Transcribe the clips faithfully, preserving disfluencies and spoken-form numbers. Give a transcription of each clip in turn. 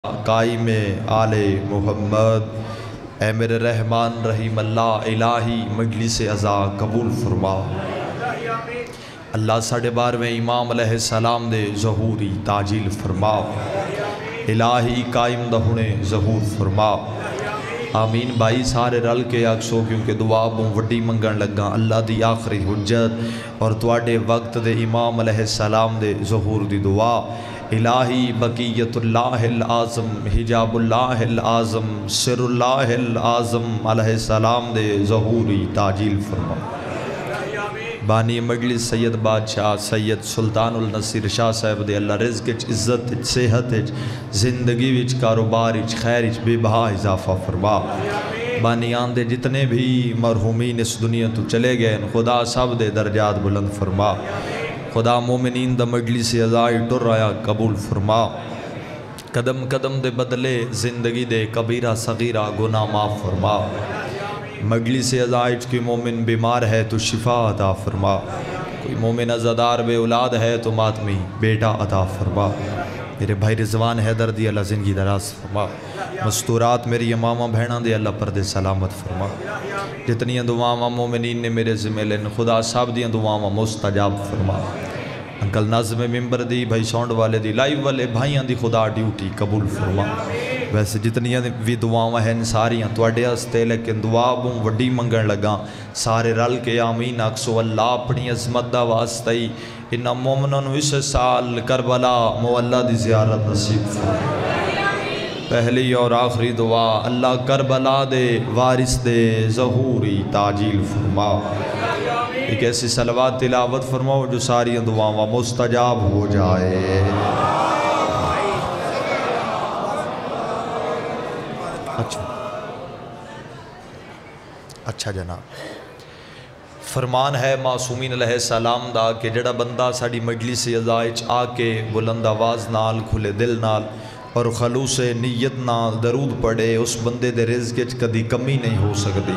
قائم آل محمد۔ اے میرے رحمان رحیم اللہ الہی مجلس عزا قبول فرما۔ اللہ ساڑھے بارویں امام علیہ السلام دے ظہوری تاجیل فرما۔ الہی قائم دہنے ظہور فرما۔ آمین بھائی سارے رل کے آکسو کیونکہ دعا بوں وڈی منگن لگا اللہ دی آخری حجت اور تواڈے وقت دے امام علیہ السلام دے ظہور دی دعا۔ الہی بقیت اللہ العظم حجاب اللہ العظم سر اللہ العظم علیہ السلام دے ظہوری تاجیل فرما۔ بانی مجلس سید بادشاہ سید سلطان النصیر شاہ صاحب دے اللہ رزق اچ عزت اچ صحت اچ زندگی وچ کاروبار اچ خیر اچ بے بہا اضافہ فرما۔ بانیان دے جتنے بھی مرحومین اس دنیا تو چلے گئے خدا سب دے درجات بلند فرما۔ خدا مومنین دا مجلس عزائی ٹر آیا قبول فرما۔ قدم قدم دے بدلے زندگی دے کبیرہ صغیرہ گناہ معاف فرما۔ مجلس عزائی کوئی مومن بیمار ہے تو شفا عطا فرما۔ کوئی مومن عزادار بے اولاد ہے تو ماتمی بیٹا عطا فرما۔ میرے بھائی رضوان حیدر دی اللہ زندگی دراز فرما۔ مستورات میری امامہ بہنہ دے اللہ پردے سلامت فرما۔ جتنی دعاواں مومنین نے میرے ذمہ لین خدا صاحب دیاں دعاواں مستجاب فرما۔ انکل نظم ممبر دی بھائی ساؤنڈ والے دی لائیو والے بھائیاں دی خدا ڈیوٹی قبول فرما۔ ویسے جتنی بھی دعاواں ہیں ساریاں تواڈے ہستے لیکن دعا بوں وڈی منگن لگا سارے رل کے آمین اکسو اللہ اپنی عظمت دا واسطی انہا مومنوں اس سال کربلا مولا دی زیارت نصیب فرما۔ پہلی اور آخری دعا اللہ کربلا دے وارث دے ظہوری تاجیل فرما۔ ایک ایسی صلوات تلاوت فرماؤ جو ساری دعاواں مستجاب ہو جائے۔ اچھا اچھا جناب فرمان ہے معصومین علیہ السلام دا کہ جڑا بندہ ساڑی مجلس عزائچ آ کے بلند آواز نال کھلے دل نال اور خلوص نیت نال درود پڑھے اس بندے دے رزق وچ کدی کمی نہیں ہو سکتی۔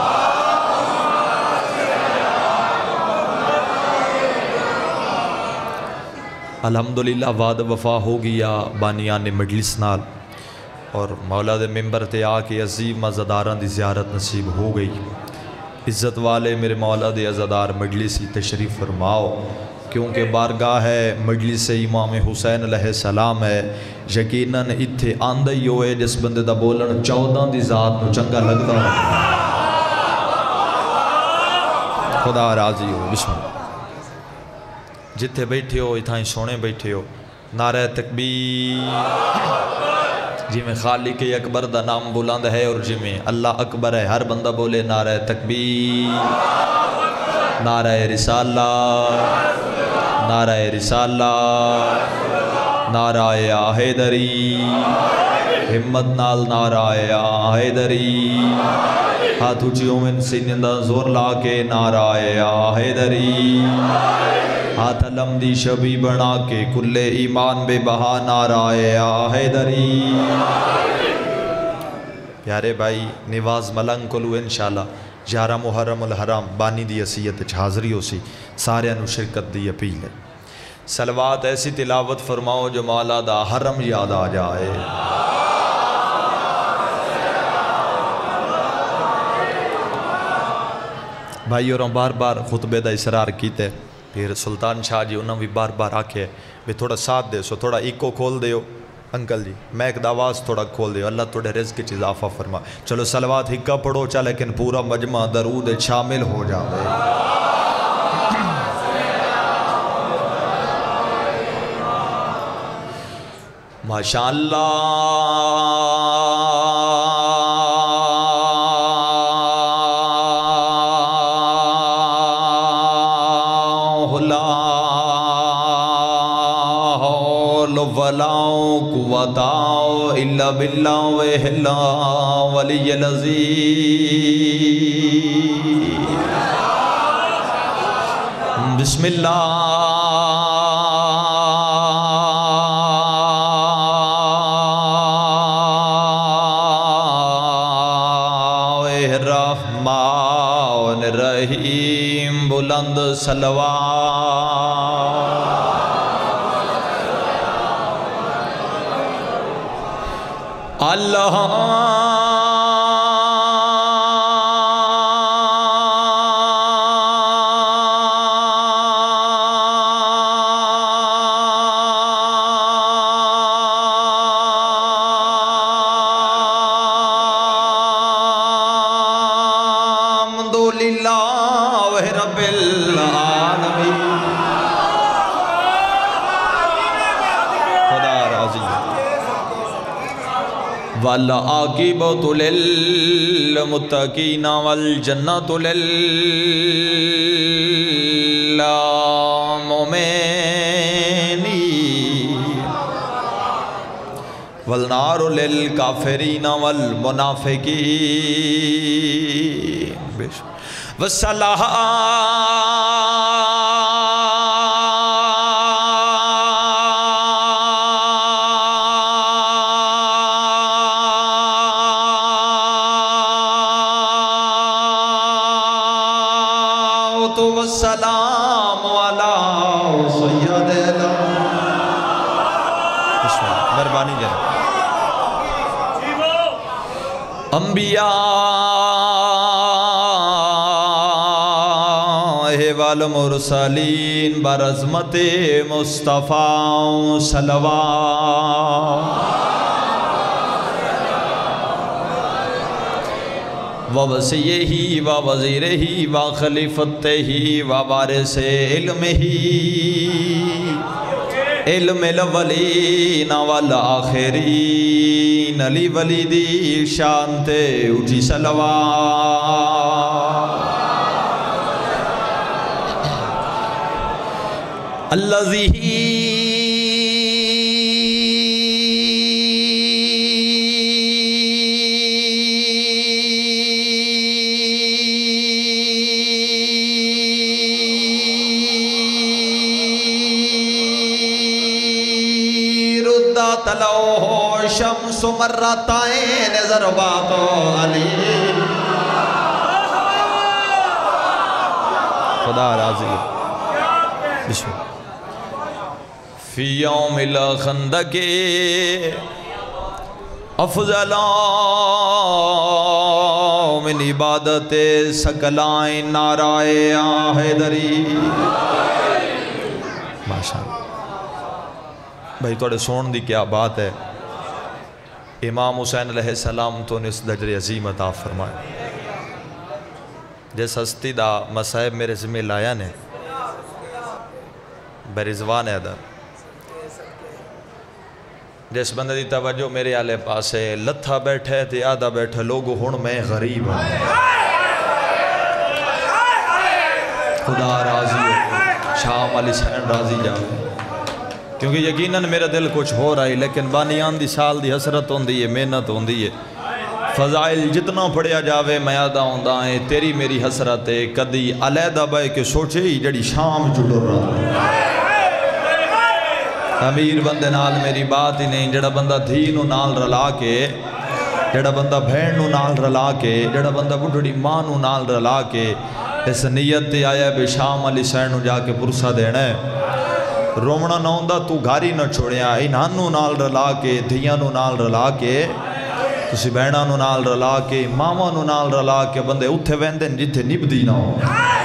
الحمدللہ وعد وفا ہو گیا بانیان مجلس نال اور مولا دے ممبر تے آ کے عظیم عزاداراں دی زیارت نصیب ہو گئی۔ عزت والے میرے مولا دے عزادار مجلسی تشریف فرماؤ کیونکہ بارگاہ ہے مجلس امام حسین علیہ السلام ہے۔ یقیناً اتھے آندہ ہی ہوئے جس بندے دا بولن چودہ دی ذات نو چنگا لگتا خدا راضی ہو۔ بسم اللہ جتھے بیٹھے ہو اتھائیں سونے بیٹھے ہو نعرہ تکبیر جی میں خالق اکبر دا نام بلند ہے اور جی میں اللہ اکبر ہے ہر بندہ بولے نعرہ تکبیر نعرہ رسالہ نعرہ رسالہ نعرہ حیدری ہمت نال نعرہ حیدری ہاتھ اچھیوں میں سینندہ زور لا کے نعرہ حیدری ہاتھ علم دی شبی بنا کے کل ایمان بے بہا نعرہ حیدری۔ پیارے بھائی نواز ملنگ کلو انشاءاللہ یارہ محرم الحرام بانی دی عصیت حاضری ہو سی سارے انو شرکت دی اپیل ہے۔ صلوات ایسی تلاوت فرماؤ جو مولا دا حرم یاد آ جائے۔ بھائی اور بار بار خطبے دا اصرار کیتے پھر سلطان شاہ جی انہوں بھی بار بار آکھے بھی تھوڑا ساتھ دے سو تھوڑا ایکو کھول دیو انکل جی میں ایک دعواز تھوڑا کھول دیو اللہ تھوڑے رزق کی اضافہ فرما۔ چلو صلوات ہکا پڑھو چا لیکن پورا مجمع درود شامل ہو جاوے۔ ماشاءاللہ ولاؤ قوتاؤ الا باللہ وحلا ولی العظیم۔ بسم اللہ الرحمن الرحیم بلند صلوات۔ اللہ والعاقبۃ للمتقین والجنۃ للمؤمنین والنار للکافرین والمنافقین والصلاۃ والسلام علی سیدنا مہربانی جناب انبیاء والمرسلین برعظمت مصطفیٰ صلوات ووصیہ ووزیرہ وخلیفتہ ووارث علمہ علم الاولین والآخرین علی ولیدی شانتے اٹھی صلوات الذی تلوہ شمس مرتین ضربات علی خدا راضی بسم اللہ فی یوم الخندق افضل من عبادت سکلائن نارائے حیدری ماشاءاللہ بھائی توڑے سون دی کیا بات ہے امام حسین علیہ السلام تو نے اس دجر عظیم عطا فرمائے جس ہستی دا مسائب میرے ذمہ لایا نے برزوان ہے دا جس بندے دی توجہ میرے آلے پاس ہے لتھا بیٹھے تھے آدھا بیٹھے لوگوں ہون میں غریب ہوں خدا راضی ہو شام علی سین راضی جاؤ کیونکہ یقیناً میرا دل کچھ ہو رہا ہے لیکن بانیان دی سال دی حسرت ہوندی ہے محنت ہوندی ہے فضائل جتنا پڑھیا جاوے میں آدھا ہوندہ ہے تیری میری حسرت ہے کدی علیدہ بھائی کے سوچے ہی جڑی شام جڑ رہا امیر بندے نال میری بات ہی نہیں جڑا بندہ دھی نو نال رلا کے جڑا بندہ بھین نو نال رلا کے جڑا بندہ بڑھڑی ماں نو نال رلا کے اس نیت تے آیا بے شام علی سین نو جا کے پرسہ دینا ہے رومنا نہ ہوندہ تو گھاری نہ چھوڑیا انہانو نال رلا کے دھیانو نال رلا کے تسی بہنانو نال رلا کے مامانو نال رلا کے بندے اتھے ویندن جتھے نبدی نہ ہو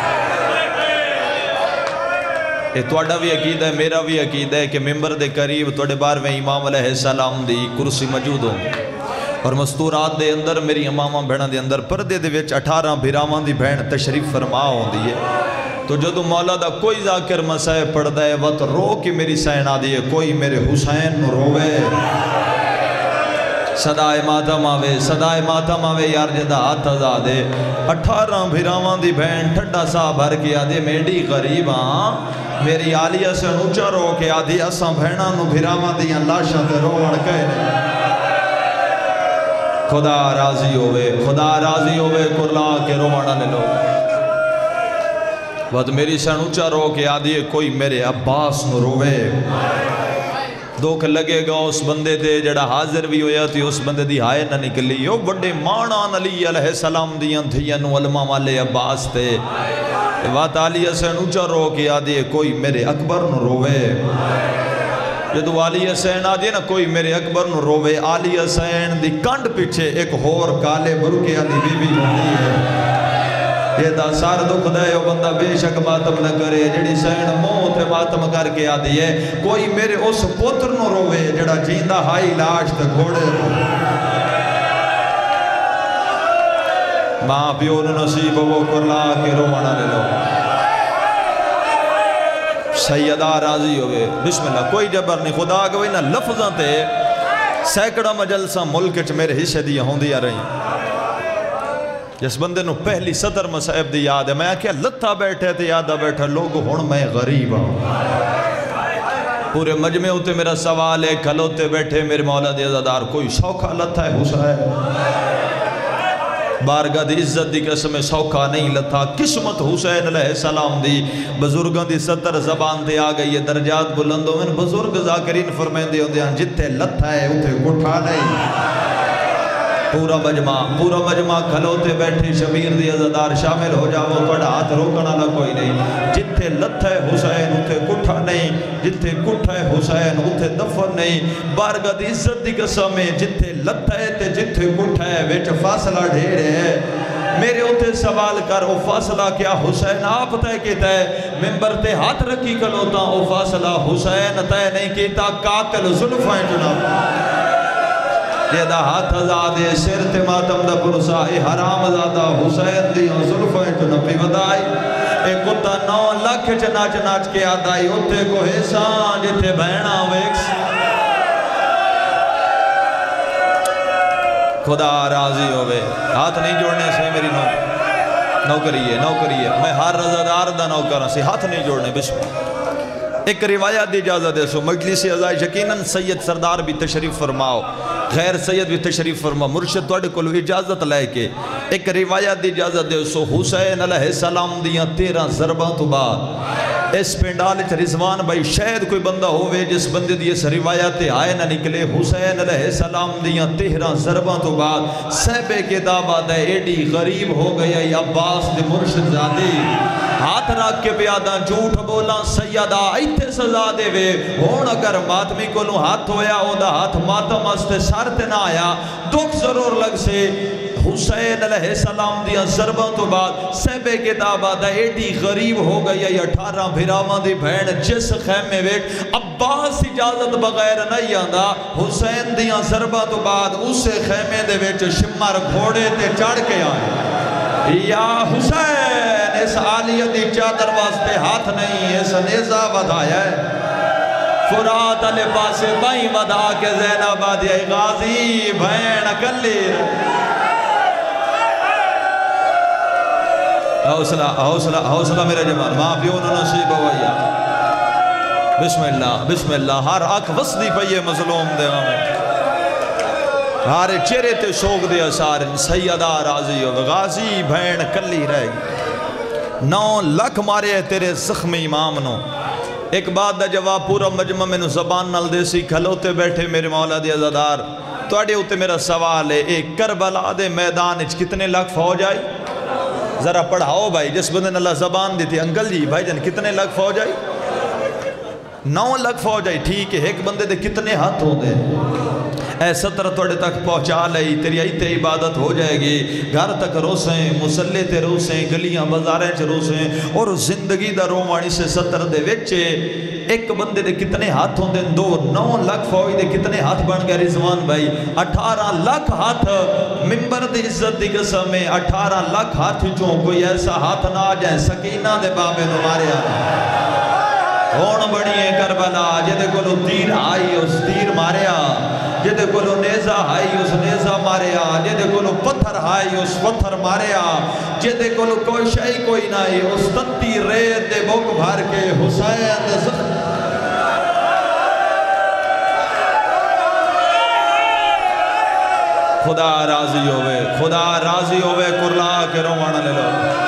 اے توڑا بھی عقید ہے میرا بھی عقید ہے کہ ممبر دے قریب توڑے بار میں امام علیہ السلام دی کرسی موجود ہوں اور مستورات دے اندر میری امامہ بہنہ دے اندر پردے دے وچ اٹھارہ بھیرامان دی بہن تشریف فرما ہوں دی ہے تو جو تو مولا دا کوئی ذاکر مسائے پڑھ دے وقت رو کے میری سین آ دیئے کوئی میرے حسین نو روے صدائے ماتم آوے صدائے ماتم آوے یار جدہ ہاتھ ازا دے اٹھارہ بھیرامان دی بہن ٹھڑا سا بھر کے آدھے میڈی غریباں میری آلیہ سے نوچا رو کے آدھی اساں بہنہ نو بھیرامان دی اللہ شاہ رو وڑکے خدا راضی ہوئے خدا راضی ہوئے کرلا کے روانہ لے لو وقت میری سن اچھا رو کے آدھی کوئی میرے عباس نو روے دوکھ لگے گا اس بندے دے جڑا حاضر بھی ہویا تھی اس بندے دی ہائے نہ نکلی یو بڑے مانان علی علیہ السلام دیاں دھیانو علماء والے عباس تے وقت علیہ سن اچھا رو کے آدھی کوئی میرے اکبر نو روے جدو علی حسین آ جائے نا کوئی میرے اکبر نو روے علی حسین دی کنڈ پیچھے ایک ہور کالے برکے علی بی بی ہوندی ہے یہ دا سار دکھ دے وہ بندہ بے شک ماتم نہ کرے جڑی سین موت ماتم کر کے آ دیئے کوئی میرے اس پتر نو روے جڑا جیندہ ہائی لاش تے گھوڑے ماں پیو نصیب وہ کرلا کے روانہ لے لو سیدہ راضی ہوئے بسم اللہ کوئی جبر نہیں خدا کوئی نہ لفظاں تے سینکڑا مجلسہ ملک چ میرے حصے دیا ہوں دیا رہی جس بندے نو پہلی صدر مصائب دی یاد ہے میں کیا لتھا بیٹھے تھے یادہ بیٹھا لوگ ہون میں غریب ہوں پورے مجمع ہوتے میرا سوال ہے کھلوتے بیٹھے میرے مولا دی عزادار کوئی سوکھا لتھا ہے حسین بارگاہ دی عزت دی قسم سوکھا نہیں لتھا قسمت حسین علیہ السلام دی بزرگاں دی صدر زبان دے آگئی درجات بلندوں میں بزرگ ذاکرین فرمین دے ہوندے ہیں جتے لتھا ہے اتھے گھٹا نہیں پورا مجمع پورا مجمع کھلوتے بیٹھے شبیر دی عزادار شامل ہو جاؤ توڑا ہاتھ روکنا نہ کوئی نہیں جتھے لتھ ہے حسین اتھے کٹھا نہیں جتھے کٹھا ہے حسین اتھے دفن نہیں بارگاہ دی عزت دی قسم ہے جتھے لتھ ہے تے جتھے کٹھا ہے ویچ فاصلہ ڈھیرے ہے میرے اتھے سوال کر او فاصلہ کیا حسین آپ تے کہتا ہے ممبر تے ہاتھ رکھی کھلوتا او فاصلہ حسین تے نہیں کہتا قاتل زلفائیں جناب یہ دا ہاتھ ازادے سر تے ماتم دا پرسا اے حرام ازادہ حسین دیوں ظلفیں تو نبی ودائی اے کتا نو لکھ چ ناچ ناچ کے آدائی اتے کو حسان جتے بہنا ویکس خدا راضی ہوئے ہاتھ نہیں جوڑنے سے میری نو نوکری ہے نوکری ہے میں ہر رضادار دا نوکروں سے ہاتھ نہیں جوڑنے بسم ایک روایت دی اجازت ہے سو مجلس عزائی یقیناً سید سردار بھی تشریف فرماؤ غیر سید بھی تشریف فرما مرشد توڑے کو اجازت لے کے ایک روایت دی اجازت دے سو حسین علیہ السلام دیاں تیرہ ضرباں تو بعد اس پینڈال چ رضوان بھائی شاید کوئی بندہ ہوئے جس بندے دی اس روایت آئے نہ نکلے حسین علیہ السلام دیاں تیرہ ضرباں تو بعد سہبے کے دعوت ہے ایڈی غریب ہو گیا عباس دی مرشد زادی ہاتھ رکھ کے پیادہ جھوٹ بولا سیدہ ایتھے سزا دے وے ہون اگر ماتمی کو لوں ہاتھ ہویا او دا ہاتھ ماتم استے سارت نہ آیا دکھ ضرور لگ سے حسین علیہ السلام دیا ضرباں تو بعد سہبے کتابہ دا ایڈی غریب ہو گئی یا اٹھارہ بھیراواں دی بہن جس خیمے ویٹ عباس اجازت بغیر نہیں آندا حسین دیا ضرباں تو بعد اسے خیمے دے ویٹ شمر گھوڑے تے چڑھ کے آئے یا حسین اس آلیت دی چادر واسطے ہاتھ نہیں اس نیزہ بدھایا ہے فرات علی پاسے بائیں ودا کے زینب آدیا غازی بہن اکلی حوصلہ حوصلہ حوصلہ میرے جمال ماں پیون نصیب ہویا بسم اللہ بسم اللہ ہر آنکھ وصدی پئیے مظلوم دے ہمیں ہر چہرے تے شوق دے اثار سیدہ راضی ہو غازی بہن کلی رہ گئی نو لکھ مارے تیرے زخمی امام نو ایک بات دا جواب پورا مجمع میں نو زبان نال دے سی کھلوتے بیٹھے میرے مولا دی عزادار توڑے ہوتے میرا سوال ہے ایک کربلا دے میدان اچھ کتنے لکھ فوج آئی ذرا پڑھاؤ بھائی جس بندے نے اللہ زبان دی تھی انکل جی بھائی جن کتنے لکھ فوج آئی نو لکھ فوج آئی ٹھیک ہے ایک بندے دے کتنے ہاتھ ہو دے اے ستر توڑے تک پہنچا لئی تیری ایتے عبادت ہو جائے گی گھر تک روسیں مسلح تے روسیں گلیاں بازاریں چ روسیں اور زندگی دا رومانی سے ستر دے وچے ایک بندے دے کتنے ہاتھ ہوں دے دو نو لکھ فوج دے کتنے ہاتھ بن گئے رضوان بھائی اٹھارہ لکھ ہاتھ ممبر دے عزت دی قسم میں اٹھارہ لکھ ہاتھ چوں کوئی ایسا ہاتھ نہ آ جائے سکینہ دے بابے نو مارے آنے ہون بڑیے کربلا جدے کلو تیر آئی اس تیر مارے آ جدے کلو نیزہ آئی اس نیزہ مارے آ جدے کلو پتھر آئی اس پتھر مارے آ جدے کلو کوئی شئی کوئی نائی اس تتی ریت دے بک بھر کے حسین دے زخم خدا راضی ہوئے خدا راضی ہوئے کرلا کے روانہ لے لو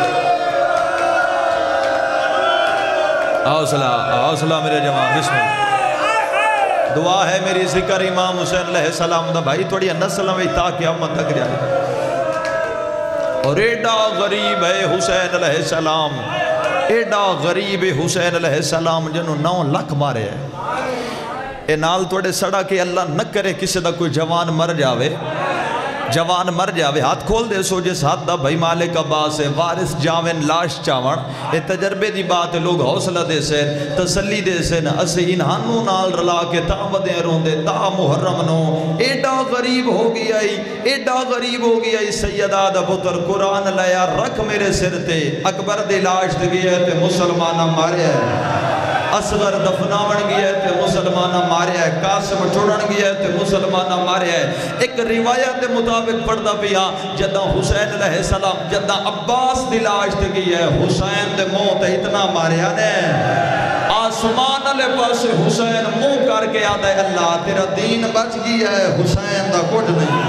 حوصلہ حوصلہ میرے جماعت بسم اللہ دعا ہے میری ذکر امام حسین علیہ السلام دا بھائی توڑی نسل میں تاکہ امت تک جائے اور ایڈا غریب ہے حسین علیہ السلام ایڈا غریب حسین علیہ السلام جنہوں نو لکھ مارے ہیں اے نال توڑے سڑا کہ اللہ نہ کرے کسی دا کوئی جوان مر جاوے جوان مر جاوے ہاتھ کھول دے سو جس ہاتھ دا بھائی مالک عباس ہے وارث جاوین لاش چاون اے تجربے دی بات ہے لوگ حوصلہ دے سے تسلی دے سے اسے انہانوں نال رلا کے تا ودے روندے تا محرم نو ایڈا غریب ہو گیا ایڈا غریب ہو گیا سیدہ دا پتر قرآن لیا رکھ میرے سر تے اکبر دے لاش دے گیا تے مسلمانہ مارے ہے اصغر دفناون گیا ہے تے مسلمانہ مارے ہے قاسم چھوڑن گیا ہے تے مسلمانہ مارے ہے ایک روایت مطابق پڑھدا پیا جدہ حسین علیہ السلام جدہ عباس دلاش تے گیا ہے حسین دے موت اتنا مارے نے آسمان علیہ پاس حسین منہ کر کے آدھا ہے اللہ تیرا دین بچ گیا ہے حسین دا کچھ نہیں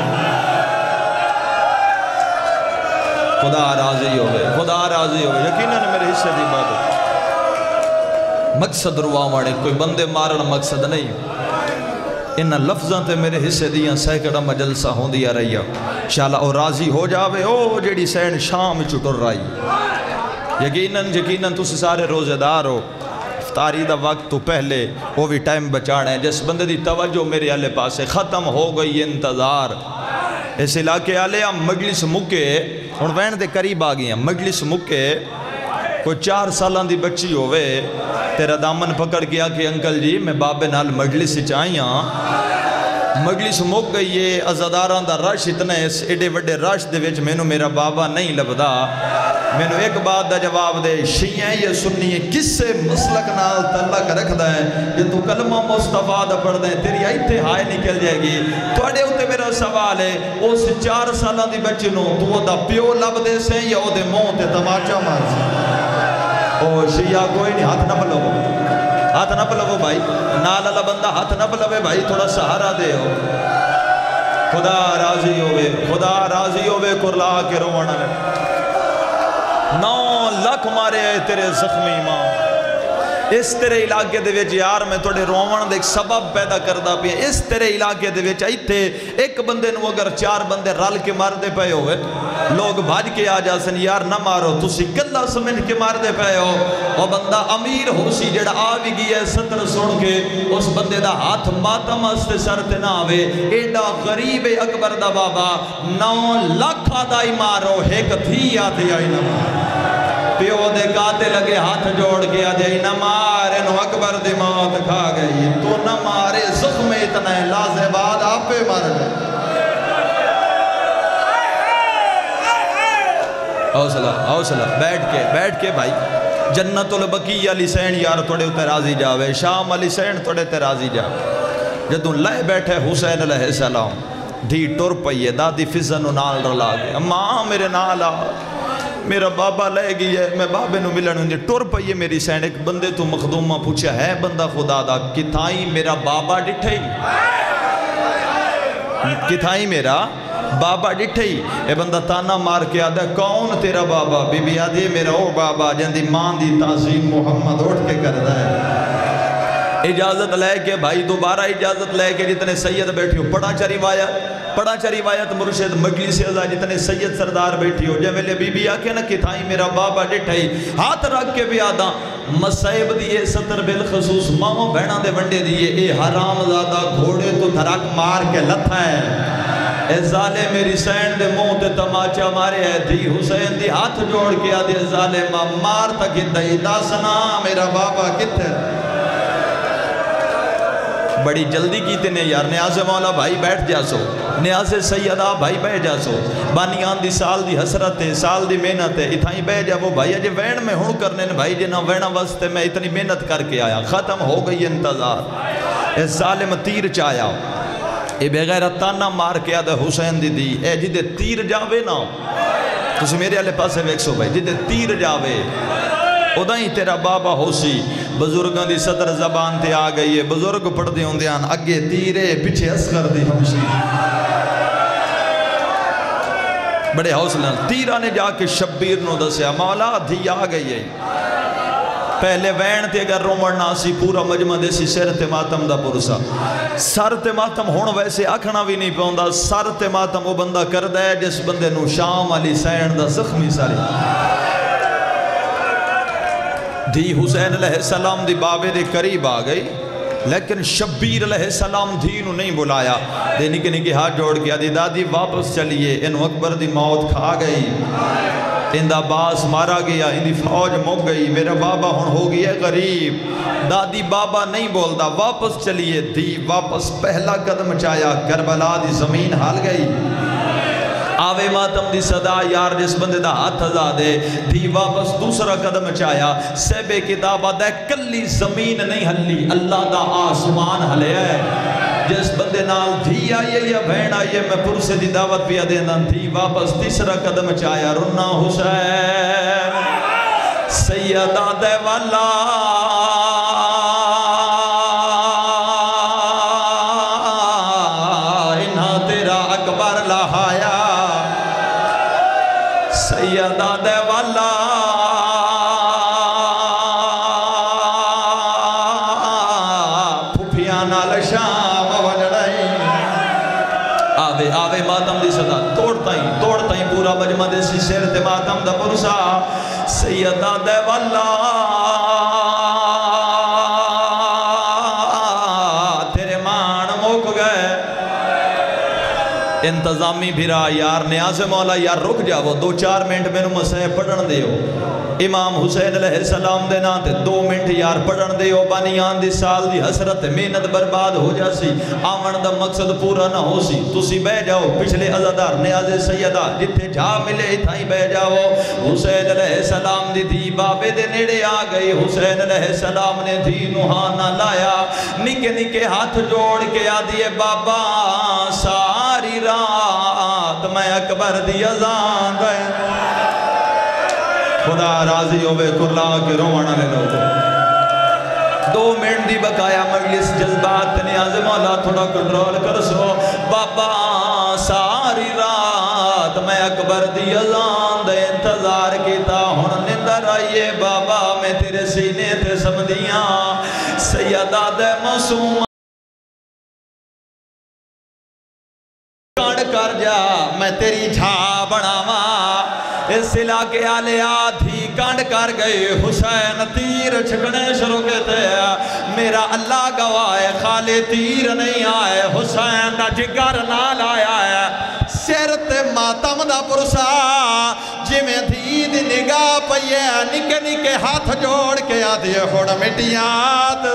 خدا راضی ہوئے خدا راضی ہوئے یقیناً میرے حصے دی بات ہے مقصد رواوانے کوئی بندے مارن مقصد نہیں ان لفظاں تے میرے حصے دیاں سیکڑا مجلسہ ہوں دیا رہی انشاءاللہ او راضی ہو جاوے او جیڑی سین شام چٹر رہی یقیناً یقیناً تسی سارے روزے دار ہو افطاری دا وقت تو پہلے وہ بھی ٹائم بچانا ہے جس بندے دی توجہ میرے آلے پاسے ختم ہو گئی انتظار اس علاقے آلے ہم مجلس مکے اور وین دے قریب آگئی ہیں مجلس مکے کوئی چار سالان دی بچی ہوئے تیرا دامن پکڑ گیا کہ انکل جی میں بابے نال مجلس چاہیاں مجلس مک گئی ہے ازاداران دا رش اتنا ہے اس ایڈے وڈے رش دے وچ میں نو میرا بابا نہیں لبدا میں نو ایک بات دا جواب دے شیعہ یہ سنی ہے کس سے مسلک نال تعلق رکھ دا ہے یہ تو کلمہ مصطفیٰ دا پڑھ دیں تیری آئیتے ہائے نکل جائے گی توڑے ہوتے میرا سوال ہے اس چار سالہ دی بچی نو تو دا پیو لب دے سے یا او دے موت تماچا مار سے او شیعہ کوئی نہیں ہاتھ نہ پلو ہاتھ نہ پلو بھائی نال اللہ بندہ ہاتھ نہ پلوے بھائی تھوڑا سہارا دے ہو خدا راضی ہوئے خدا راضی ہوئے کرلا کے رونا نو لکھ مارے ہے تیرے زخمی ماں اس تیرے علاقے دے ویچ یار میں توڑے روان دے ایک سبب پیدا کردہ بھی ہے اس تیرے علاقے دے ویچ آئی تھے ایک بندے نو اگر چار بندے رل کے مار دے پہے ہوئے لوگ بھاج کے آ جاسن یار نہ مارو تسی کلہ سمن کے مار دے پہے ہو وہ بندہ امیر ہو سی جڑا آوی گیا ہے ستر سن کے اس بندے دا ہاتھ ماتم استے سرتے نہ آوے ایڈا غریب اکبر دا بابا نو لکھ آدائی مارو ایک تھی آتے آئی نہ مارو پیو دے کاتے لگے ہاتھ جوڑ کے آجائی نہ مارے نو اکبر دی موت کھا گئی تو نہ مارے زخم اتنا ہے لازباد آپ پہ مار گئے حوصلہ حوصلہ بیٹھ کے بیٹھ کے بھائی جنت البقیہ علی سین یار توڑے اتنے راضی جاوے شام علی سین توڑے تے راضی جاوے جدوں لائے بیٹھے حسین علیہ السلام دھی ٹور پئیے دادی فضن نال رلا گئے ماں میرے نال آ میرا بابا لے گئی ہے میں بابے نو ملن ہوں ٹور پئیے میری سین ایک بندے تو مخدومہ پوچھا ہے بندہ خدا دا کتھائی میرا بابا ڈٹھائی کتھائی میرا بابا ڈٹھائی اے بندہ تانا مار کے آدھا کون تیرا بابا بی بی آدھے میرا او بابا جن دی ماں دی تعظیم محمد اٹھ کے کر رہا ہے اجازت لے کے بھائی دوبارہ اجازت لے کے جتنے سید بیٹھی ہو پڑھا چا روایت پڑھا چا روایت مرشد مجلس ازا جتنے سید سردار بیٹھی ہو جب لے بی بی آکے نا کتھائی میرا بابا ڈٹھائی ہاتھ رکھ کے بھی آدھا مسائب دیئے ستر بالخصوص ماں بہنہ دے ونڈے دیئے اے حرام زادہ گھوڑے تو دھرک مار کے لتھا ہے اے ظالم میری سین دے موت تماچا مارے ہے دی حسین دی ہاتھ جوڑ کے آدھے ظالمہ مار تک دائی داسنا میرا بابا کتے بڑی جلدی کیتے نے یار نیاز مولا بھائی بیٹھ جا سو نیاز سیدہ بھائی بیٹھ جا سو بانیان دی سال دی حسرت ہے سال دی محنت ہے اتھائی بیٹھ جا وہ بھائی اجے وین میں ہوں کرنے بھائی جنا وینہ واسطے میں اتنی محنت کر کے آیا ختم ہو گئی انتظار اے ظالم تیر چایا اے بغیر تانا مار کے آدھا حسین دی دی اے جدے تیر جاوے نا تسی میرے آلے پاسے ویکسو بھائی جدے تیر جاوے ادھائیں تیرا بابا ہو سی بزرگاں دی صدر زبان تے آ گئی ہے بزرگ پڑھ دے ہوں دیان اگے تیرے پچھے اسکر دی ہمشی بڑے حوصلہ تیرہ نے جا کے شبیر نو دسیا مولا دھی آ گئی ہے پہلے وین تے اگر رومن ناسی پورا مجمع دے سی سر تے ماتم دا پرسا سر تے ماتم ہون ویسے آکھنا بھی نہیں پاؤں سر تے ماتم وہ بندہ کر دے جس بندے نو شام علی سین دا زخمی ساری دی حسین علیہ السلام دی بابے دے قریب آ گئی لیکن شبیر علیہ السلام دھی نو نہیں بلایا دے نکے نکے ہاتھ جوڑ کے آدھی دادی واپس چلیے انو اکبر دی موت کھا گئی ان دا باس مارا گیا ان دی فوج مک گئی میرا بابا ہن ہو گیا غریب دادی بابا نہیں بول دا واپس چلیے دھی واپس پہلا قدم چایا کربلا دی زمین ہال گئی آوے ماتم دی صدا یار جس بندے دا ہاتھ ازادے دھی واپس دوسرا قدم چایا سیبے کتابہ دے کلی زمین نہیں ہلی اللہ دا آسمان ہلے ہے جس بندے نال دھی آئیے یا بہن آئیے میں پرسے دی دعوت پیا دینا دھی واپس تیسرا قدم چایا رنا حسین سیدہ دے والا انہا تیرا اکبر لہایا سیدہ دے والا پھوپیاں نال شام وجڑائی آوے آوے ماتم دی صدا توڑتا ہی توڑتا ہی پورا مجمع دے سی سیر تے ماتم دا پرسا سیدہ دے والا تیرے مان موک گئے انتظامی بھیرا یار نیاز مولا یار رک جاؤ دو چار منٹ میں نو مسئلہ پڑھن دیو امام حسین علیہ السلام دے ناتے دو منٹ یار پڑھن دیو بانیان دی سال دی حسرت محنت برباد ہو جاسی آمن دا مقصد پورا نہ ہو سی تسی بے جاؤ پچھلے عزادار نیاز سیدہ جتے جا ملے اتھائی بے جاؤ حسین علیہ السلام دی دی بابے دے نیڑے آ گئی حسین علیہ السلام نے دی نوحانہ لایا نکے نکے ہاتھ جوڑ کے آ دیئے بابا ساری رات میں اکبر دی ازان دے خدا راضی ہوئے کرلا کے روانہ لے لوگو دو منٹ دی بقایا مجلس جذبات نیاز مولا تھوڑا کنٹرول کر سو بابا ساری رات میں اکبر دی ازان دے انتظار کیتا ہون نندر آئیے بابا میں تیرے سینے تے سمدیاں سیدہ دے معصوم کانڈ کر جا میں تیری جھا بڑھاوا اس علاقے آلے آدھی کانڈ کر گئے حسین تیر چھکنے شروع کہتے ہیں میرا اللہ گواہ خالی تیر نہیں آئے حسین دا جگر نال آیا ہے سیرت ماتم دا پرسا جی میں دید نگاہ پئیے نکے نکے ہاتھ جوڑ کے آدھی ہوڑ مٹیات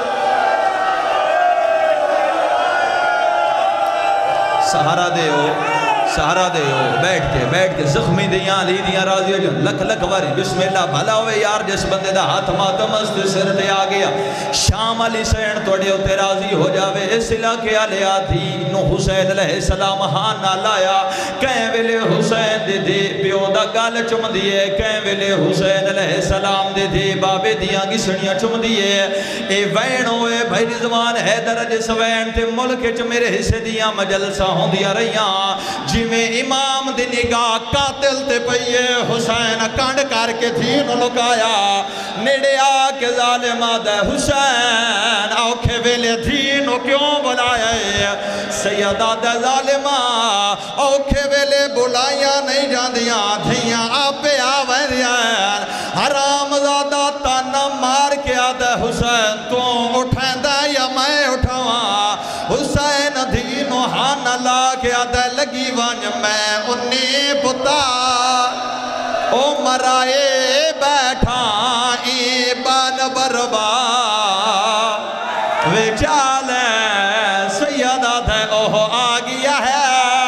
سہارا دے ہو سہارا دے ہو بیٹھ کے بیٹھ کے زخمی دیاں لی دیاں راضی ہو جو لکھ لکھ واری بسم اللہ بھلا ہوئے یار جس بندے دا ہاتھ ماتم است سر دے آ گیا شام علی سین توڑے ہوتے راضی ہو جاوے اس علاقے آلے آدھی نو حسین علیہ السلام ہاں نہ لایا کہیں ویلے حسین دے دے پیو دا گال چم دیئے کہیں ویلے حسین علیہ السلام دے دے بابے دیاں کی سڑیاں چم دیئے اے وین ہوئے بھائی رضوان حیدر جس وین تے ملک چ میرے حصے دیاں مجلسہ ہوں دیا رہیاں جی میں امام دی نگاہ قاتل تے پئیے حسین کانڈ کر کے دھین لکایا نیڑے آکے ظالمہ دے حسین اوکھے ویلے دھین کیوں بلائے سیدہ دے ظالمہ اوکھے ویلے بلائیاں نہیں جاندیاں دھیاں آپے آوے دیاں حرام زادہ تانا مار کے آدھے حسین تو اٹھیں دے یا میں اٹھاواں حسین دھینو ہاں لا کے آدھے لگی وانج میں انی پتا او مرائے بیٹھا ای بان بربا وچال سیدہ تھے اوہ آگیا ہے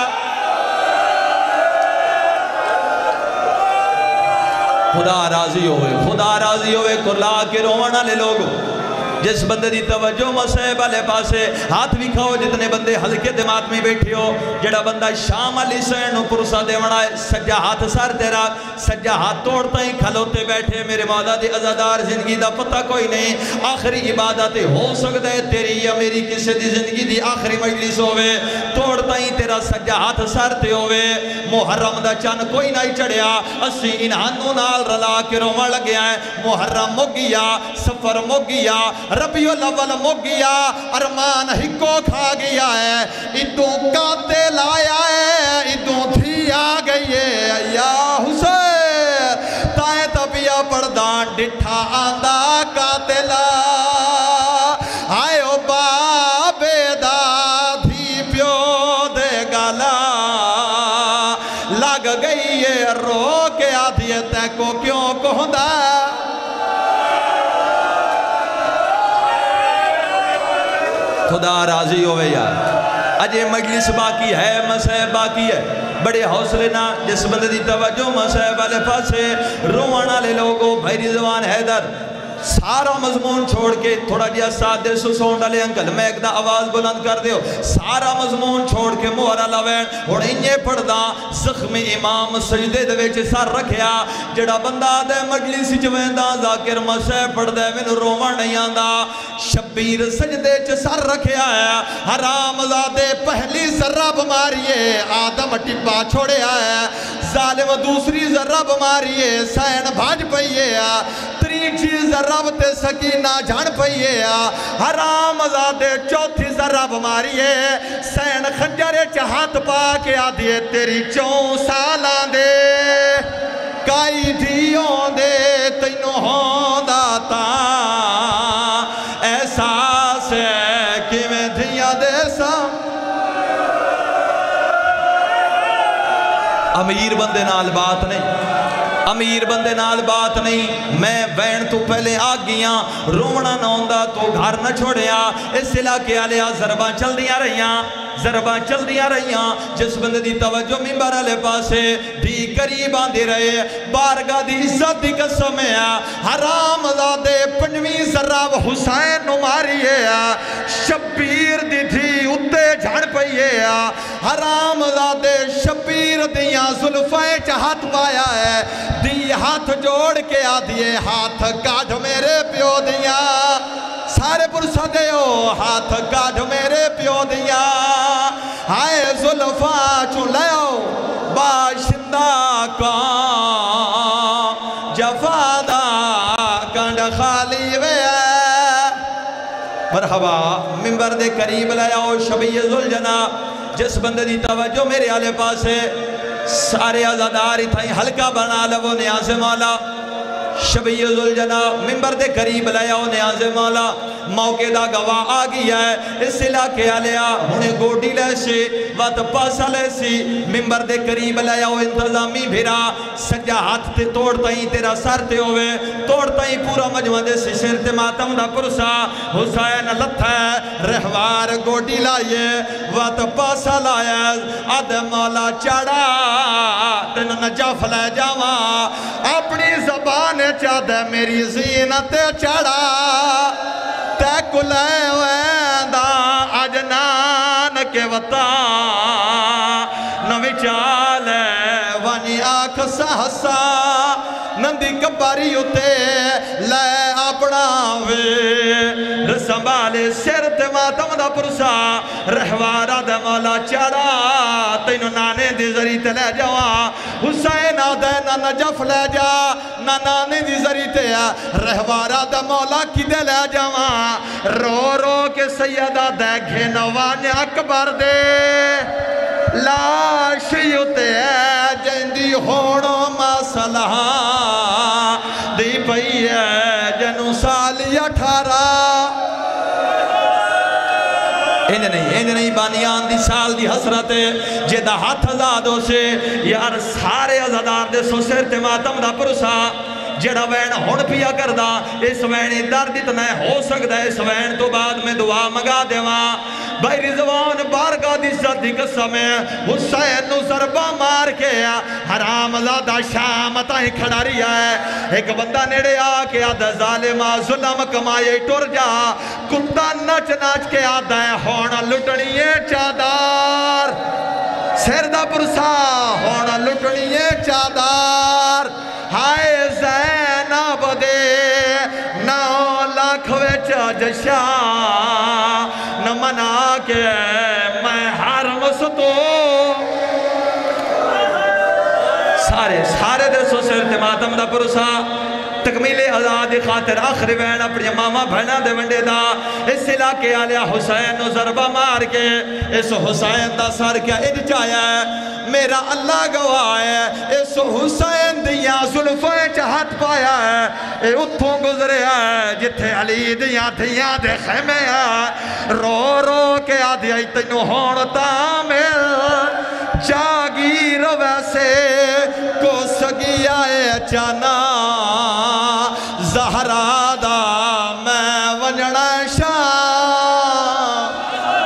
خدا راضی ہوئے خدا راضی ہوئے کرلا کے روانہ لے لوگو جس بندے دی توجہ مسئب علیہ پاسے ہاتھ بھی کھاؤ جتنے بندے حلقے دماغ میں بیٹھے ہو جڑا بندہ شام علی سین پرسا دے وڑا ہے سجا ہاتھ سار تیرا سجا ہاتھ توڑتا ہی کھلوتے بیٹھے میرے مولا دی عزادار زندگی دا پتہ کوئی نہیں آخری عبادت ہو سکتا ہے تیری یا میری کسے دی زندگی دی آخری مجلس ہوئے توڑتا ہی تیرا سجا ہاتھ سارتے ہوئے محرم دا چن کوئی نہیں چڑھیا اسی انہانوں نال رلا کے رومہ لگیا ہے محرم مو گیا سفر مو گیا ربیع الاول مو گیا ارمان ہکو کھا گیا ہے ادوں قاتل آیا ہے ادوں دھی آ گئی ہے یا حسین تائیں تبیہ پردان ڈٹھا آندہ قاتل آئے او گئی ہے رو کے آدھی تے کو کیوں کہندا خدا راضی ہوئے یار اجے مجلس باقی ہے مسئلہ باقی ہے بڑے حوصلے نہ جس بندے دی توجہ مسئلہ والے پاسے روانہ لے لوگو بھائی رضوان حیدر سارا مضمون چھوڑ کے تھوڑا جیا ساتھ دے سو سون ڈالے انکل میں ایک دا آواز بلند کر دیو سارا مضمون چھوڑ کے مہرہ لوین اور انہیں پڑھ دا زخم امام سجدے دے ویچے سار رکھیا جڑا بندہ دے مجلسی جویندہ ذاکر مسیح پڑھ دے من روان نہیں آندہ شبیر سجدے چے سار رکھیا ہے حرام زادے پہلی ذرہ بماریے آدم ٹپا چھوڑے آئے ظالم دوسری ذرہ بماریے سین بھاج پئیے تری چیز رب تے سکینہ جھان پئیے حرام زادے چوتھی ذرہ بماریے سین خنجرے چہات پا کے آدھیے تیری چون سالان دے کائی دھیوں دے تینوں ہوں داتا احساس ہے کہ میں دھیاں دے سا امیر بندے نال بات نہیں امیر بندے نال بات نہیں میں وین تو پہلے آ گیاں رومنا نہ ہوندہ تو گھر نہ چھوڑیا اس علاقے آلیا ضرباں چل دیا رہیاں ضرباں چل دیا رہیاں جس بندے دی توجہ ممبر علیہ پاسے دی قریب آندے رہے بارگاہ دی عزت دی قسم ہے حرام زادے پنجویں ذراب حسین نو ماریے شبیر دی تھی اتے جھڑ پئیے حرام زادے شبیر دیاں ظلفائیں چاہت پایا ہے دی ہاتھ جوڑ کے آدھیے ہاتھ کاٹھ میرے پیو دیاں سارے پرسہ دیو ہاتھ کاٹھ میرے پیو دیاں ہائے ظلفاں چلیو باشندہ کام جفادہ کنڈ خالی وے مرحبا ممبر دے قریب لیاؤ شبیہ ذوالجنا جس بندے دی توجہ میرے آلے پاس ہے سارے آزاداری تھائیں حلقہ بنا لو نیاز مولا شبیہ ذوالجنا ممبر دے قریب لیاؤ نیاز مولا موقع دا گواہ آ گیا ہے اس علاقے آلیا انہیں گوڑی لے سے وات پاسا لے سی ممبر دے قریب لیاؤ انتظامی بھیرا سجا ہاتھ تے توڑتا ہی تیرا سر تے ہوئے توڑتا ہی پورا مجمع دے سے شیر تے ماتم دا پرسا حسین لتھا ہے رہوار گوڑی لائے وات پاسا لائے آدھ مولا چڑھا تین نجف لے جاوا اپنی زبان چاہد میری زینت چڑھا تے کلے ویندہ اجنان کے وطا نوی چالے وانی آنکھ سہسا نندی کباری اتے لے اپنا وے رسمبالے سر تے ماتم دا پرسا رہوارا دے مولا چڑھا تینو نانے دی ذری تے لے جاوا حسین آدھے نا نجف لے جا نا نانے دی ذری تے رہوارا دے مولا کی دے لے جاوا رو رو کے سیدہ دے گھنوان اکبر دے لاشی اتے جندی ہوڑو مسئلہ دی پئی ہے جنو سالی اٹھارا انج نہیں انج نہیں بانیان دی سال دی حسرت جیدہ ہاتھ ازادوں سے یار سارے ازادار دے سو سر تے ماتم دا پرسا جڑا وین ہون پیا کردہ اس وینی درد اتنا ہو سکتا ہے اس وین تو بعد میں دعا مگا دیواں بھائی رضوان بارگاہ دی صدی قسم ہے حسین نو ضربہ مار کے حرام زادہ شام تاہی کھڑا رہا ہے ایک بندہ نیڑے آکے آدھا ظالمہ ظلم کمائے ٹور جا کتا نچ نچ کے آدھا ہے ہونا لٹنیے چادار سردہ پرسا ہونا لٹنیے چادار ہائے زینب دے نو لاکھ ویچ جشا نمنا کے میں حرم ستو سارے سارے دے سو سر تماتم دا پرسا تکمیل آزاد خاطر آخری وین اپنی ماما بھینا دے ونڈے دا اس علاقے آلیا حسین نو ضربہ مار کے اس حسین دا سار کیا اج چایا ہے میرا اللہ گواہ ہے اس حسین دیا ظلفیں چاہت پایا ہے اے اتھوں گزرے ہے جتھے علی دیا دیا دے خیمے ہے رو رو کے آدھی آئی تینو ہونتا میں جاگیر ویسے चाहना ज़हरा दा मैं वंजणा शाम।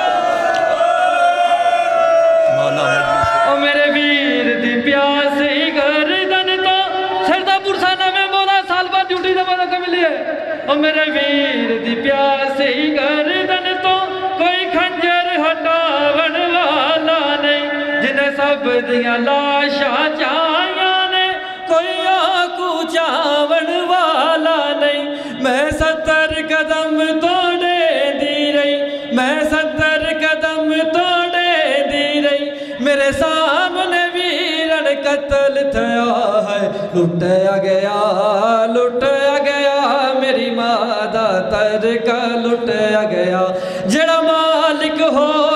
ओ मेरे वीर दी प्यास ही गर्दन तो सरदा पुरसाना में बोला साल बाद ड्यूटी दबा लगा मिली है। ओ मेरे वीर दी प्यास ही गर्दन तो कोई खंजर हटावन वाला नहीं। जिन्हें सब दियां लाशां चाहियां ने कोई आकू चावन वाला नहीं। मैं सत्तर कदम तोड़े दी रही, मैं सत्तर कदम तोड़े दी रही। मेरे सामने वीरन कत्ल थया है, लुटाया गया लुटाया गया मेरी मां दा तरका लुटाया गया। जेड़ा मालिक हो